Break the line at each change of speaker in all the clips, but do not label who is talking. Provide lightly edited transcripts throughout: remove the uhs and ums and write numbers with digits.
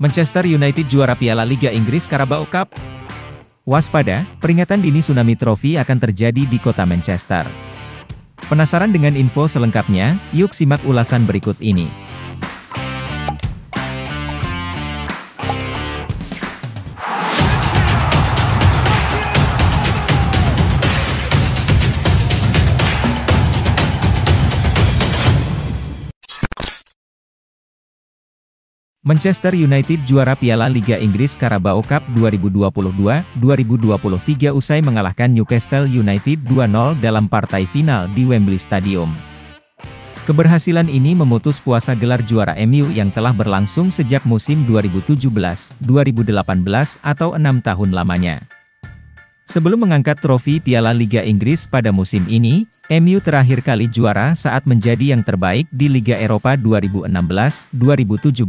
Manchester United juara Piala Liga Inggris Carabao Cup? Waspada, peringatan dini tsunami trofi akan terjadi di kota Manchester. Penasaran dengan info selengkapnya? Yuk simak ulasan berikut ini. Manchester United juara Piala Liga Inggris Carabao Cup 2022-2023 usai mengalahkan Newcastle United 2-0 dalam partai final di Wembley Stadium. Keberhasilan ini memutus puasa gelar juara MU yang telah berlangsung sejak musim 2017-2018 atau 6 tahun lamanya. Sebelum mengangkat trofi Piala Liga Inggris pada musim ini, MU terakhir kali juara saat menjadi yang terbaik di Liga Eropa 2016-2017.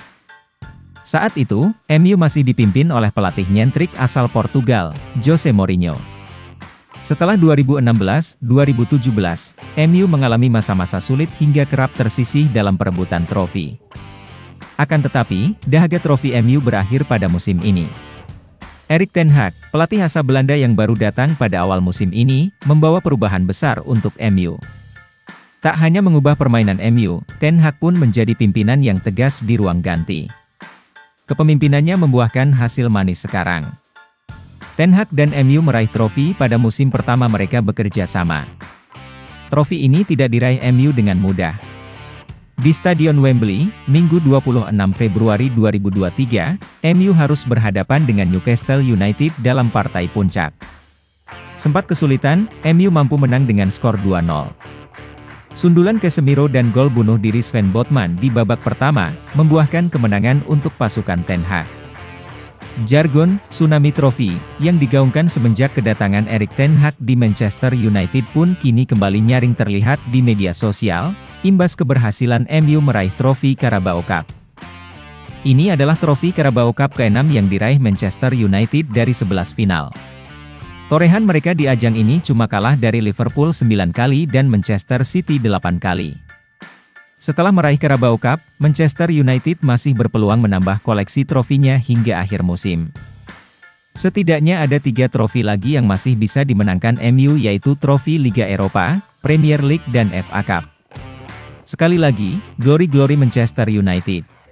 Saat itu, MU masih dipimpin oleh pelatih nyentrik asal Portugal, Jose Mourinho. Setelah 2016-2017, MU mengalami masa-masa sulit hingga kerap tersisih dalam perebutan trofi. Akan tetapi, dahaga trofi MU berakhir pada musim ini. Erik ten Hag, pelatih asal Belanda yang baru datang pada awal musim ini, membawa perubahan besar untuk MU. Tak hanya mengubah permainan MU, Ten Hag pun menjadi pimpinan yang tegas di ruang ganti. Kepemimpinannya membuahkan hasil manis sekarang. Ten Hag dan MU meraih trofi pada musim pertama mereka bekerja sama. Trofi ini tidak diraih MU dengan mudah. Di Stadion Wembley, Minggu 26 Februari 2023, MU harus berhadapan dengan Newcastle United dalam partai puncak. Sempat kesulitan, MU mampu menang dengan skor 2-0. Sundulan Casemiro dan gol bunuh diri Sven Botman di babak pertama, membuahkan kemenangan untuk pasukan Ten Hag. Jargon "Tsunami Trophy" yang digaungkan semenjak kedatangan Erik ten Hag di Manchester United pun kini kembali nyaring terlihat di media sosial, imbas keberhasilan MU meraih trofi Carabao Cup. Ini adalah trofi Carabao Cup ke-6 yang diraih Manchester United dari 11 final. Torehan mereka di ajang ini cuma kalah dari Liverpool 9 kali dan Manchester City 8 kali. Setelah meraih Carabao Cup, Manchester United masih berpeluang menambah koleksi trofinya hingga akhir musim. Setidaknya ada 3 trofi lagi yang masih bisa dimenangkan MU yaitu trofi Liga Eropa, Premier League dan FA Cup. Sekali lagi, glory Manchester United.